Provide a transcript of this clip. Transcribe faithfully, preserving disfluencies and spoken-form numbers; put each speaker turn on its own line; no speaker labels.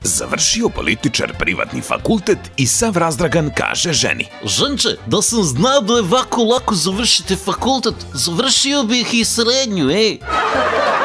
Završio političar privatni fakultet i sav razdragan kaže ženi:
Ženče, da sam znao da je ovako lako završiti fakultet, završio bih i srednju, ej.